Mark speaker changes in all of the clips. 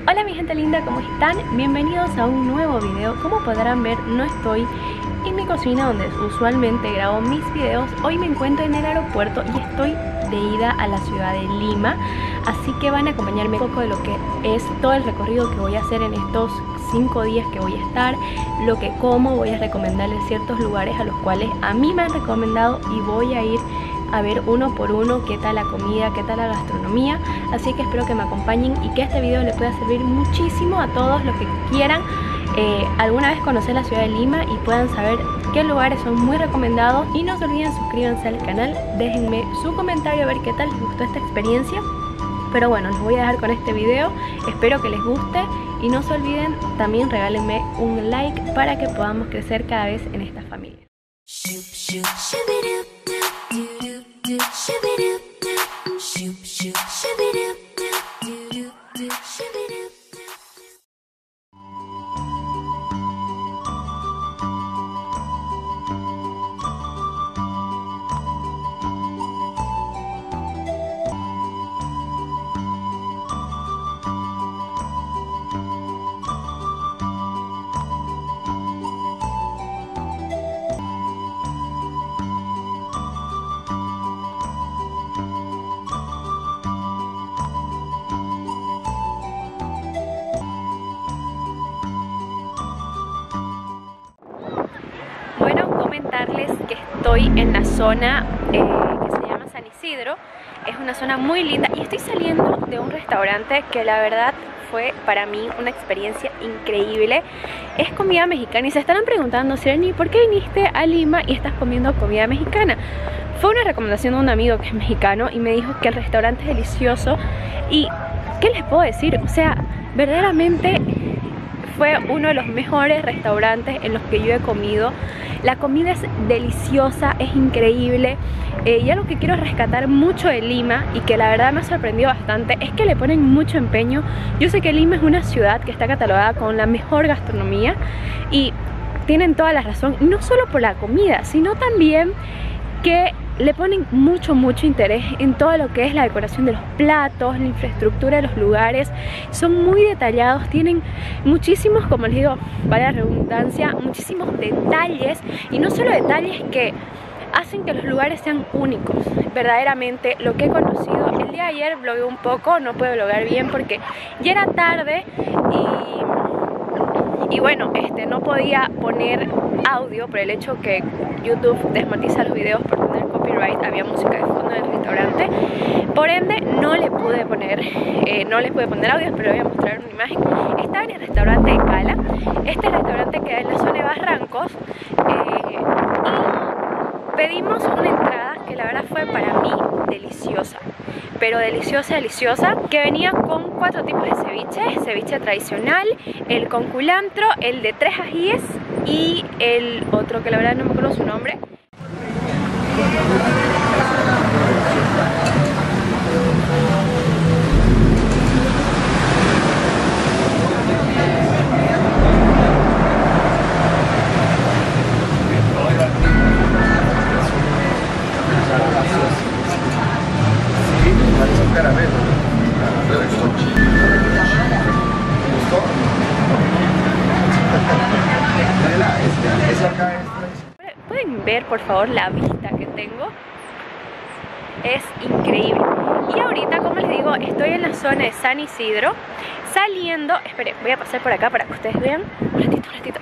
Speaker 1: Hola mi gente linda, ¿cómo están? Bienvenidos a un nuevo video. Como podrán ver, no estoy en mi cocina donde usualmente grabo mis videos. Hoy me encuentro en el aeropuerto y estoy de ida a la ciudad de Lima. Así que van a acompañarme un poco de lo que es todo el recorrido que voy a hacer en estos 5 días que voy a estar, lo que como. Voy a recomendarles ciertos lugares a los cuales a mí me han recomendado y voy a ir a ver uno por uno qué tal la comida, qué tal la gastronomía. Así que espero que me acompañen y que este video les pueda servir muchísimo a todos los que quieran alguna vez conocer la ciudad de Lima y puedan saber qué lugares son muy recomendados. Y no se olviden, suscríbanse al canal, déjenme su comentario a ver qué tal les gustó esta experiencia. Pero bueno, los voy a dejar con este video, espero que les guste y no se olviden, también regálenme un like para que podamos crecer cada vez en esta familia. Bueno, comentarles que estoy en la zona que se llama San Isidro. Es una zona muy linda y estoy saliendo de un restaurante que la verdad fue para mí una experiencia increíble. Es comida mexicana y se estarán preguntando, Sireni, ¿por qué viniste a Lima y estás comiendo comida mexicana? Fue una recomendación de un amigo que es mexicano y me dijo que el restaurante es delicioso. Y ¿qué les puedo decir? O sea, verdaderamente fue uno de los mejores restaurantes en los que yo he comido. La comida es deliciosa, es increíble. Y algo que quiero rescatar mucho de Lima y que la verdad me ha sorprendido bastante es que le ponen mucho empeño. Yo sé que Lima es una ciudad que está catalogada con la mejor gastronomía y tienen toda la razón, no solo por la comida, sino también que le ponen mucho interés en todo lo que es la decoración de los platos, la infraestructura de los lugares. Son muy detallados, tienen muchísimos, como les digo, para la redundancia, muchísimos detalles. Y no solo detalles que hacen que los lugares sean únicos. Verdaderamente lo que he conocido, el día de ayer blogueé un poco, no puedo bloguear bien porque ya era tarde y bueno, no podía poner audio por el hecho que YouTube desmonetiza los videos por tener copyright. Había música de fondo en el restaurante, por ende no le pude poner audio, pero voy a mostrar una imagen. Estaba en el restaurante de Cala. Este restaurante queda en la zona de Barrancos y pedimos una entrada que la verdad fue para mí deliciosa, pero deliciosa, que venía con 4 tipos de ceviche: ceviche tradicional, el con culantro, el de 3 ajíes y el otro que la verdad no me acuerdo su nombre. Pueden ver por favor la vista que tengo, es increíble. Y ahorita, como les digo, estoy en la zona de San Isidro saliendo. Esperen, voy a pasar por acá para que ustedes vean. Un ratito.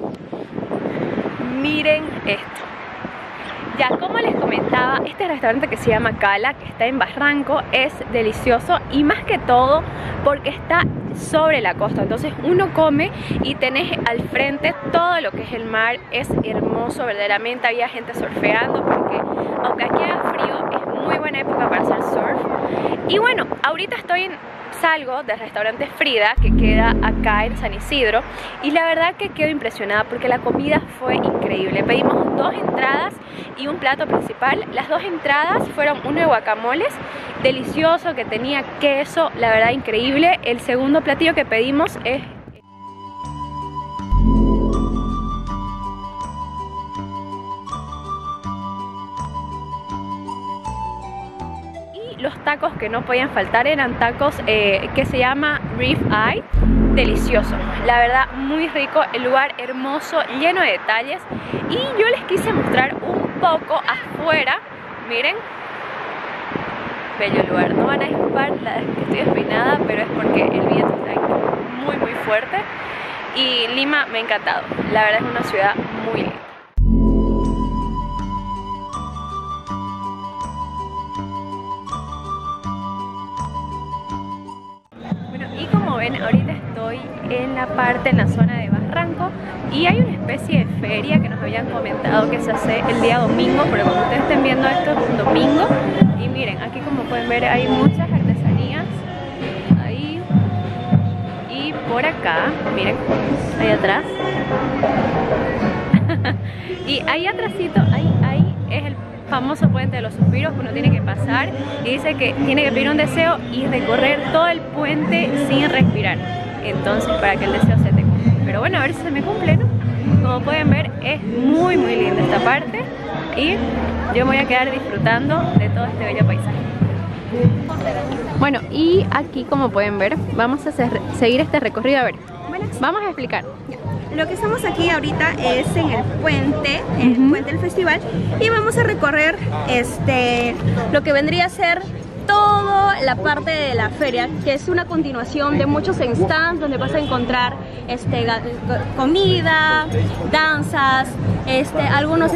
Speaker 1: Miren esto. Ya, como les comentaba, este restaurante que se llama Cala, que está en Barranco, es delicioso y más que todo porque está sobre la costa. Entonces uno come y tenés al frente todo lo que es el mar. Es hermoso, verdaderamente. Había gente surfeando porque aunque aquí haga frío, es muy buena época para hacer surf. Y bueno, ahorita salgo del restaurante Frida, que queda acá en San Isidro, y la verdad que quedo impresionada porque la comida fue increíble. Pedimos 2 entradas y un plato principal. Las 2 entradas fueron uno de guacamoles, delicioso, que tenía queso, la verdad increíble. El segundo platillo que pedimos es los tacos que no podían faltar, eran tacos que se llama rib eye, delicioso, la verdad muy rico, el lugar hermoso, lleno de detalles. Y yo les quise mostrar un poco afuera, miren, bello lugar. No van a disculpar que estoy despeinada, pero es porque el viento está muy muy fuerte. Y Lima me ha encantado, la verdad es una ciudad muy linda. Bueno, y como ven, ahorita estoy en la zona de Barranco, y hay una especie de feria que nos habían comentado que se hace el día domingo, pero como ustedes estén viendo esto es un domingo. Y miren, aquí como pueden ver hay muchas artesanías ahí, y por acá, miren, ahí atrás y ahí atrásito, ahí es el famoso puente de los suspiros que uno tiene que pasar, y dice que tiene que pedir un deseo y recorrer todo el puente sin respirar, entonces para que el deseo se te cumpla. Pero bueno, a ver si se me cumple, ¿no? Como pueden ver es muy muy linda esta parte, y yo me voy a quedar disfrutando de todo este bello paisaje. Bueno, y aquí como pueden ver vamos a seguir este recorrido. A ver, vamos a explicar.
Speaker 2: Lo que estamos aquí ahorita es en el puente del festival, y vamos a recorrer lo que vendría a ser toda la parte de la feria, que es una continuación de muchos stands donde vas a encontrar comida, danzas, algunos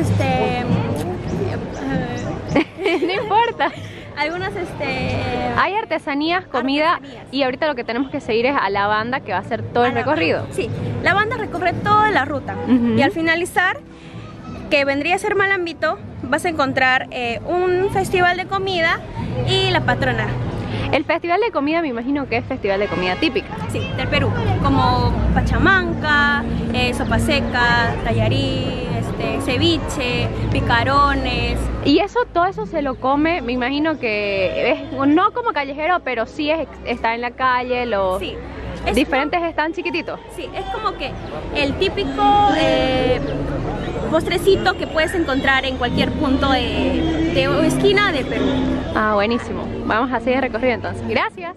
Speaker 1: no importa.
Speaker 2: Algunas
Speaker 1: hay artesanías, comida, y ahorita lo que tenemos que seguir es a la banda que va a hacer todo el recorrido.
Speaker 2: Sí, la banda recorre toda la ruta, y al finalizar, que vendría a ser Malambito, vas a encontrar un festival de comida y la patrona.
Speaker 1: El festival de comida me imagino que es festival de comida típica.
Speaker 2: Sí, del Perú, como pachamanca, sopa seca, tallarí, ceviche, picarones.
Speaker 1: Y eso, todo eso se lo come, me imagino que es no como callejero, pero sí está en la calle,
Speaker 2: sí,
Speaker 1: diferentes están chiquititos.
Speaker 2: Sí, es como que el típico postrecito que puedes encontrar en cualquier punto de esquina de Perú.
Speaker 1: Ah, buenísimo. Vamos a seguir el recorrido entonces. Gracias.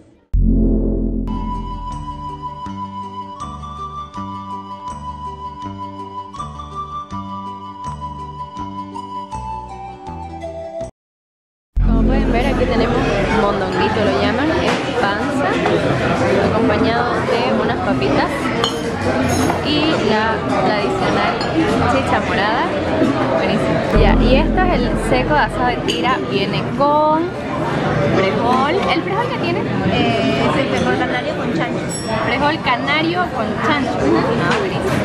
Speaker 1: Como pueden ver, aquí tenemos mondonguito, lo llaman, es panza, acompañado de unas papitas y la tradicional chicha morada. Buenísimo. Ya, y esto es el seco de asado de tira, viene con frijol. ¿El frijol que tiene?
Speaker 2: Es el frijol canario con chancho.
Speaker 1: Frijol canario con chancho. Ah, buenísimo.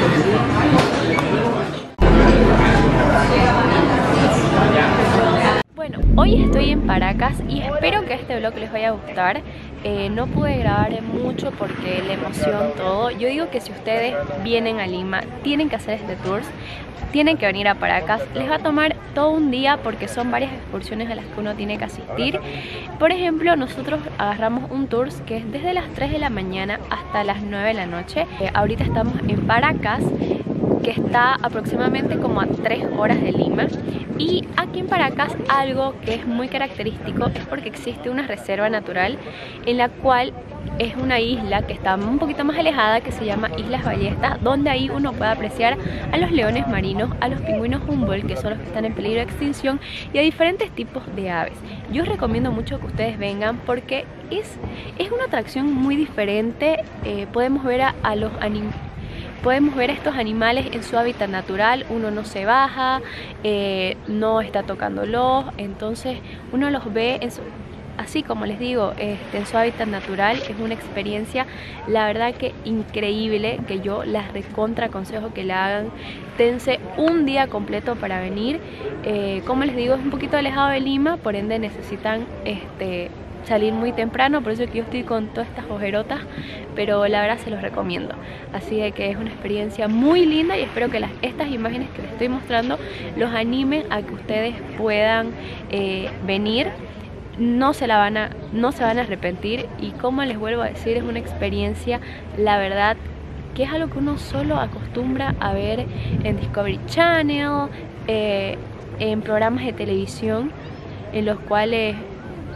Speaker 1: Bueno, hoy estoy en Paracas y espero que este vlog les vaya a gustar. No pude grabar mucho porque la emoción, todo. Yo digo que si ustedes vienen a Lima, tienen que hacer este tour, tienen que venir a Paracas. Les va a tomar todo un día porque son varias excursiones a las que uno tiene que asistir. Por ejemplo, nosotros agarramos un tour que es desde las 3 de la mañana hasta las 9 de la noche. Ahorita estamos en Paracas, que está aproximadamente como a 3 horas de Lima. Y aquí en Paracas algo que es muy característico es porque existe una reserva natural en la cual es una isla que está un poquito más alejada, que se llama Islas Ballestas, donde ahí uno puede apreciar a los leones marinos, a los pingüinos Humboldt, que son los que están en peligro de extinción, y a diferentes tipos de aves. Yo os recomiendo mucho que ustedes vengan porque es una atracción muy diferente. Podemos ver a los animales. Podemos ver a estos animales en su hábitat natural, uno no se baja, no está tocándolos, entonces uno los ve así como les digo, en su hábitat natural. Es una experiencia, la verdad que increíble, que yo las recontra aconsejo que la hagan. Dense un día completo para venir. Como les digo, es un poquito alejado de Lima, por ende necesitan salir muy temprano, por eso es que yo estoy con todas estas ojerotas, pero la verdad se los recomiendo. Así de que es una experiencia muy linda y espero que estas imágenes que les estoy mostrando los animen a que ustedes puedan venir. No se van a arrepentir, y como les vuelvo a decir, es una experiencia, la verdad, que es algo que uno solo acostumbra a ver en Discovery Channel, en programas de televisión en los cuales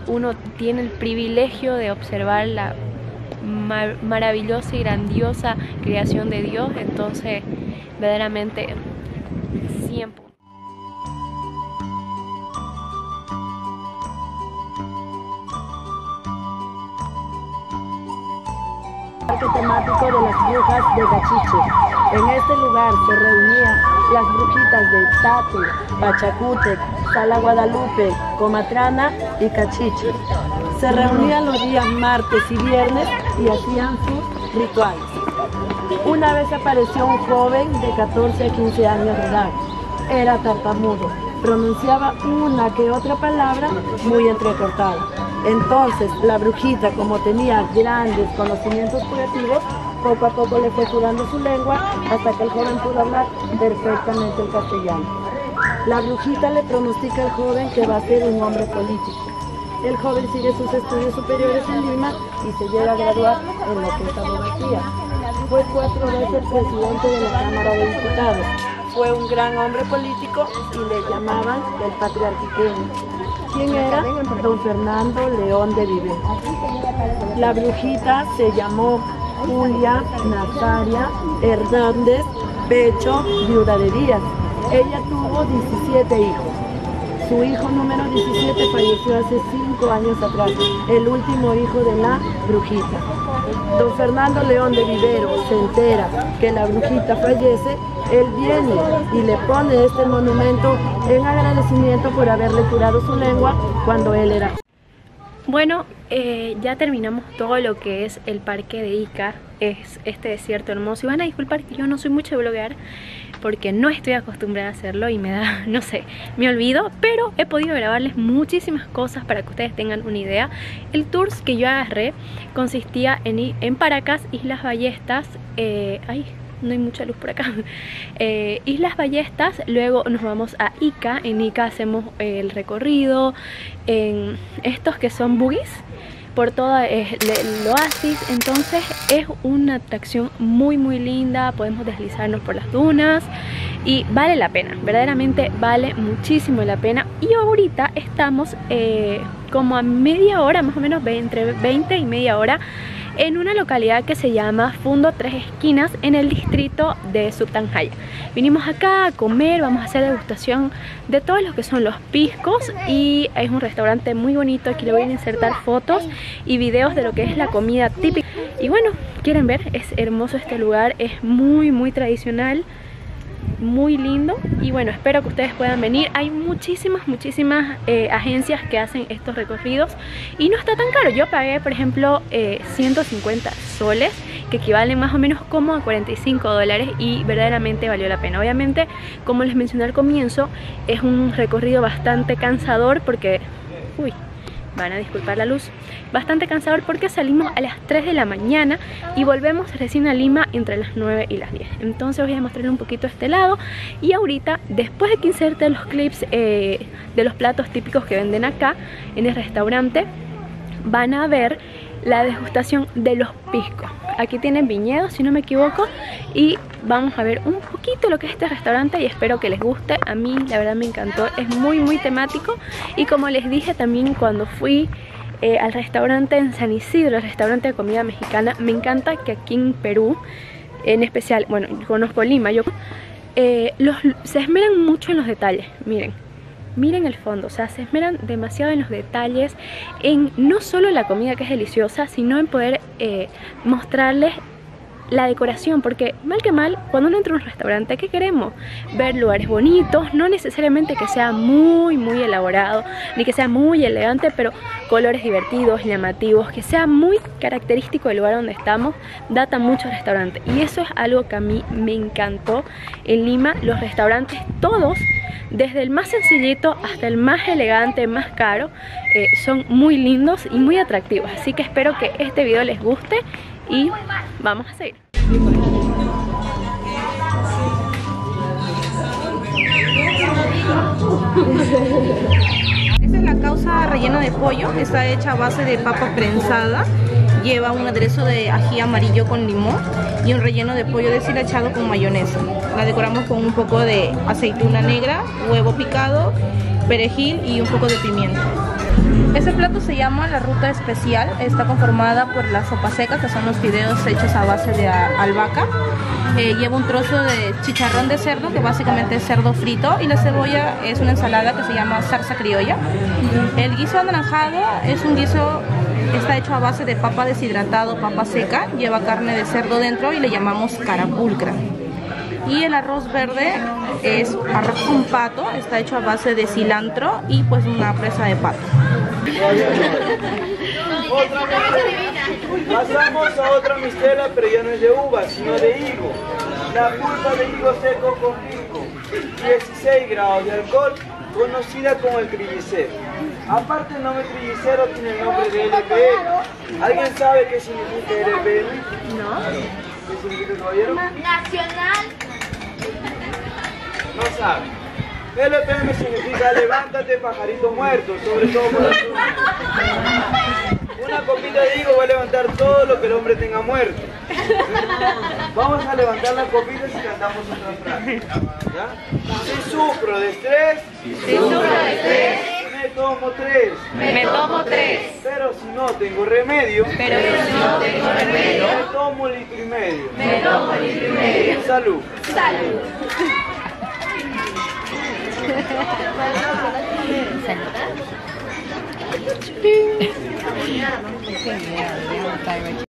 Speaker 1: uno tiene el privilegio de observar la maravillosa y grandiosa creación de Dios. Entonces verdaderamente 100 puntos.
Speaker 3: Parque temático de las brujas de Cachiche. En este lugar se reunían las brujitas de Tate, Pachacútec, Sala Guadalupe, Comatrana y Cachiche. Se reunían los días martes y viernes y hacían sus rituales. Una vez apareció un joven de 14 a 15 años de edad. Era tartamudo, pronunciaba una que otra palabra muy entrecortada. Entonces la brujita, como tenía grandes conocimientos curativos, poco a poco le fue curando su lengua hasta que el joven pudo hablar perfectamente el castellano. La brujita le pronostica al joven que va a ser un hombre político. El joven sigue sus estudios superiores en Lima y se llega a graduar en lo que es abogacía. Fue 4 veces presidente de la Cámara de Diputados. Fue un gran hombre político y le llamaban el patriarquiqueño. ¿Quién era? Don Fernando León de Vives. La brujita se llamó Julia Nazaria Hernández Pecho, viuda de Díaz. Ella tuvo 17 hijos. Su hijo número 17 falleció hace 5 años atrás, el último hijo de la brujita. Don Fernando León de Vivero se entera que la brujita fallece. Él viene y le pone este monumento en agradecimiento por haberle curado su lengua cuando él era.
Speaker 1: Bueno, ya terminamos todo lo que es el parque de Ica, es este desierto hermoso. Y van a disculpar que yo no soy mucho de bloguear porque no estoy acostumbrada a hacerlo y me da, no sé, me olvido, pero he podido grabarles muchísimas cosas para que ustedes tengan una idea. El tour que yo agarré consistía en Paracas, Islas Ballestas, no hay mucha luz por acá. Islas Ballestas, luego nos vamos a Ica. En Ica hacemos el recorrido en estos que son buggies por todo el oasis. Entonces es una atracción muy linda, podemos deslizarnos por las dunas y vale la pena, verdaderamente vale muchísimo la pena. Y ahorita estamos como a media hora, más o menos entre 20 y media hora, en una localidad que se llama Fundo Tres Esquinas, en el distrito de Subtanjaya. Vinimos acá a comer, vamos a hacer degustación de todos los que son los piscos y es un restaurante muy bonito. Aquí le voy a insertar fotos y videos de lo que es la comida típica. Y bueno, quieren ver, es hermoso este lugar, es muy tradicional, muy lindo. Y bueno, espero que ustedes puedan venir. Hay muchísimas agencias que hacen estos recorridos y no está tan caro. Yo pagué, por ejemplo, 150 soles, que equivalen más o menos como a 45 dólares, y verdaderamente valió la pena. Obviamente, como les mencioné al comienzo, es un recorrido bastante cansador porque... van a disculpar la luz, bastante cansador porque salimos a las 3 de la mañana y volvemos recién a Lima entre las 9 y las 10. Entonces voy a mostrarles un poquito este lado y ahorita, después de que inserte los clips de los platos típicos que venden acá en el restaurante, van a ver la degustación de los piscos. Aquí tienen viñedos, si no me equivoco, y vamos a ver un poquito lo que es este restaurante y espero que les guste. A mí la verdad me encantó, es muy temático, y como les dije también cuando fui al restaurante en San Isidro, el restaurante de comida mexicana, me encanta que aquí en Perú, en especial, bueno, conozco Lima, se esmeran mucho en los detalles. Miren el fondo, o sea, se esmeran demasiado en los detalles, en no solo la comida que es deliciosa, sino en poder mostrarles la decoración, porque mal que mal, cuando uno entra a un restaurante, ¿qué queremos? Ver lugares bonitos, no necesariamente que sea muy elaborado, ni que sea muy elegante, pero colores divertidos, llamativos, que sea muy característico del lugar donde estamos, data mucho el restaurante. Y eso es algo que a mí me encantó en Lima. Los restaurantes todos, desde el más sencillito hasta el más elegante, más caro, son muy lindos y muy atractivos. Así que espero que este video les guste y vamos a seguir.
Speaker 2: Esta es la causa rellena de pollo, está hecha a base de papa prensada, lleva un aderezo de ají amarillo con limón y un relleno de pollo deshilachado con mayonesa. La decoramos con un poco de aceituna negra, huevo picado, perejil y un poco de pimienta. Este plato se llama la ruta especial, está conformada por la sopa seca, que son los fideos hechos a base de albahaca. Lleva un trozo de chicharrón de cerdo, que básicamente es cerdo frito, y la cebolla es una ensalada que se llama zarza criolla. El guiso anaranjado es un guiso, está hecho a base de papa deshidratado, papa seca, lleva carne de cerdo dentro y le llamamos carapulcra. Y el arroz verde es arroz con pato, está hecho a base de cilantro y pues una presa de pato.
Speaker 4: Pasamos a otra mistela, pero ya no es de uva, sino de higo. La pulpa de higo seco con pico, 16 grados de alcohol, conocida como el trillicero. Aparte el nombre trillicero tiene el nombre de LPM. ¿Alguien sabe qué significa LPM?
Speaker 2: ¿No?
Speaker 4: ¿Qué significa, caballero?
Speaker 5: Nacional.
Speaker 4: No sabe. LPM significa levántate, pajarito muerto, sobre todo por el sur. Una copita de higo va a levantar todo lo que el hombre tenga muerto. Vamos a levantar las copitas y cantamos otra frase. ¿Ya? Si sufro de estrés, me tomo 3.
Speaker 1: Me tomo 3.
Speaker 4: Pero si no tengo remedio, me tomo 1,5 litros. Salud.